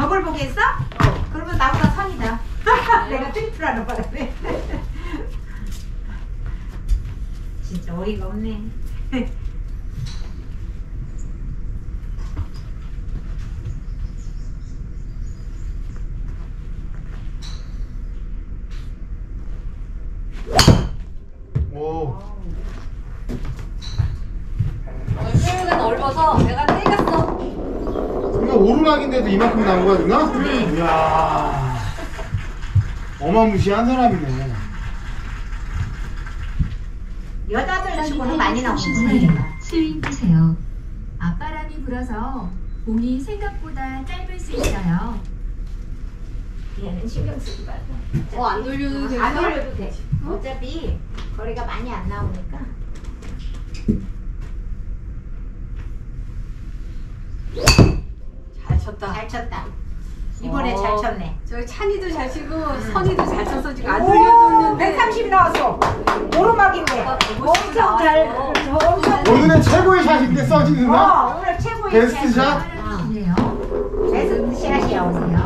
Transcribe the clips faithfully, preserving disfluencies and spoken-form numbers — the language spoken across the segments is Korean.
저걸 보겠어? 어. 그러면 나보다 선이다. 내가 트리플하는 바람에. 진짜 어이가 없네. 오. 얼굴가 넓어서 내가 때렸어. 이거 오르막인데도 이만큼 나온 거야 누나? 네. 이야. 어마무시한 사람이네. 여자들 치고는 많이 나오는 거야. 스윙 하세요. 앞바람이 불어서 공이 생각보다 짧을 수 있어요. 얘는 신경 쓰지 말고. 어, 안 돌려도 돼. 안 돌려도 돼. 어차피 거리가 많이 안 나오니까. 잘 쳤다. 잘 쳤다. 이번에 어. 잘 쳤네. 저기 찬이도 잘 치고 선이도 잘 쳤어. 지금 안 돌려줬는데. 백삼십이 나왔어. 오르막인데. 아, 엄청 잘. 저 엄청. 오늘의 최고의 샷인데 써지 누나? 어, 오늘 최고의 베스트 샷? 이네요. 베스트 샷이야 오늘.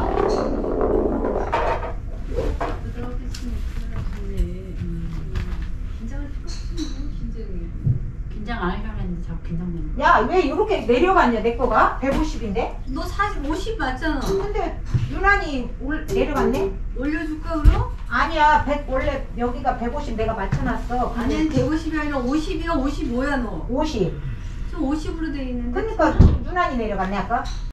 긴장 안 하려고 했는데 자꾸 긴장되네. 야, 왜 이렇게 내려갔냐 내 거가? 백오십인데? 너 사십, 오십 맞잖아. 근데 유난히 올, 내려갔네? 올려줄까 그럼? 아니야, 백 원래 여기가 백오십 내가 맞춰놨어. 아니 백오십이 아니라 오십이야. 오십오야 너. 오십. 좀 오십으로 돼 있는데. 그러니까 유난히 내려갔네 아까.